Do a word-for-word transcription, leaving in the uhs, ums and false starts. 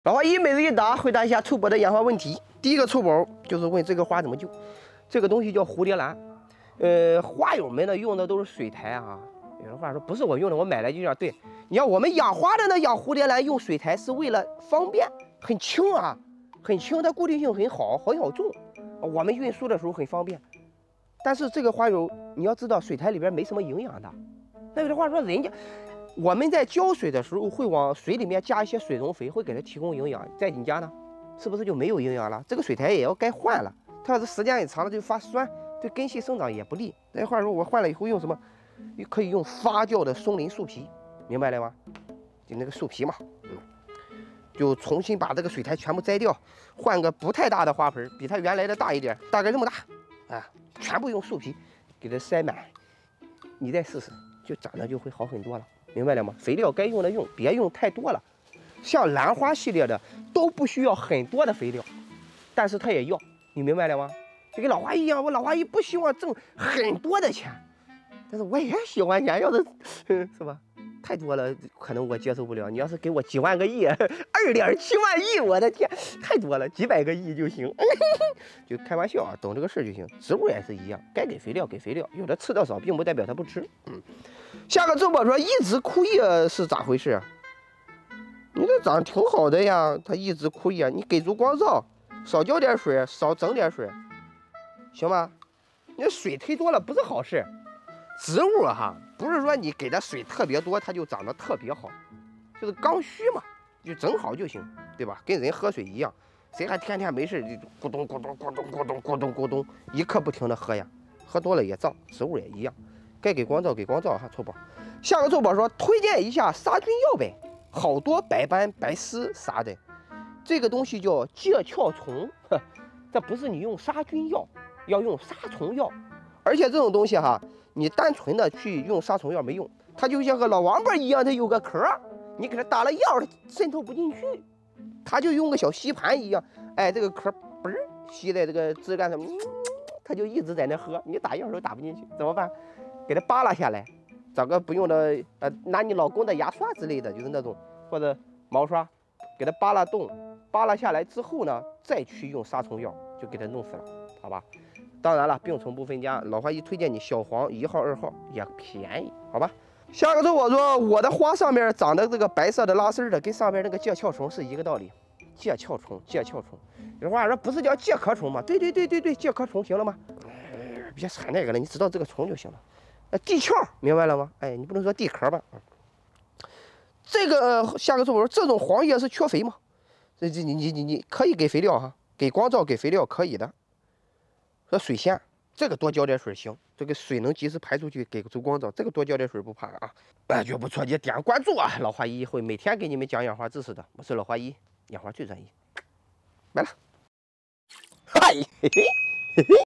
老花一每日一答，回答一下臭宝的养花问题。第一个臭宝就是问这个花怎么救，这个东西叫蝴蝶兰。呃，花友们呢用的都是水苔啊。有人话说不是我用的，我买来就这样。对，你要我们养花的呢，养蝴蝶兰用水苔是为了方便，很轻啊，很轻，它固定性很好，很好种。我们运输的时候很方便。但是这个花友你要知道，水苔里边没什么营养的。那有的话说人家。 我们在浇水的时候会往水里面加一些水溶肥，会给它提供营养。在你家呢，是不是就没有营养了？这个水苔也要该换了，它要是时间一长了就发酸，对根系生长也不利。那话说我换了以后用什么？可以用发酵的松林树皮，明白了吗？就那个树皮嘛，嗯，就重新把这个水苔全部摘掉，换个不太大的花盆，比它原来的大一点，大概这么大，啊，全部用树皮给它塞满，你再试试，就长得就会好很多了。 明白了吗？肥料该用的用，别用太多了。像兰花系列的都不需要很多的肥料，但是它也要，你明白了吗？就跟老花一样，我老花一不希望挣很多的钱，但是我也喜欢钱，要是是吧？太多了，可能我接受不了。你要是给我几万个亿，二点七万亿，我的天，太多了，几百个亿就行。就开玩笑啊，懂这个事就行。植物也是一样，该给肥料给肥料，有的吃的少，并不代表它不吃。嗯。 下个周宝说一直枯叶是咋回事？你这长得挺好的呀，它一直枯叶，你给足光照，少浇点水，少整点水，行吗？你水忒多了不是好事。植物哈，不是说你给它水特别多，它就长得特别好，就是刚需嘛，就整好就行，对吧？跟人喝水一样，谁还天天没事就咕咚咕咚咕咚咕咚咕咚咕咚一刻不停的喝呀？喝多了也燥，植物也一样。 该给光照给光照哈，臭宝。下个臭宝说推荐一下杀菌药呗，好多白斑、白丝啥的，这个东西叫介壳虫，呵，这不是你用杀菌药，要用杀虫药。而且这种东西哈，你单纯的去用杀虫药没用，它就像个老王八一样，它有个壳，你给它打了药，它渗透不进去，它就用个小吸盘一样，哎，这个壳嘣儿吸在这个枝干上，它就一直在那喝，你打药都打不进去，怎么办？ 给它扒拉下来，找个不用的，呃，拿你老公的牙刷之类的，就是那种或者毛刷，给它扒拉洞，扒拉下来之后呢，再去用杀虫药，就给它弄死了，好吧？当然了，病虫不分家，老花一推荐你小黄一号、二号也便宜，好吧？下个周我说我的花上面长的这个白色的拉丝的，跟上面那个介壳虫是一个道理。介壳虫，介壳虫，有话说不是叫介壳虫吗？对对对对对，介壳虫行了吗？哎、别喊那个了，你知道这个虫就行了。 呃，地壳明白了吗？哎，你不能说地壳吧？这个、呃、下个周我说这种黄叶是缺肥吗？这这你你你你可以给肥料哈，给光照给肥料可以的。说水仙这个多浇点水行，这个水能及时排出去，给足光照，这个多浇点水不怕啊。感觉不错，你点关注啊！老花一会每天给你们讲养花知识的，我是老花一，养花最专业。没了，嗨嘿嘿嘿嘿。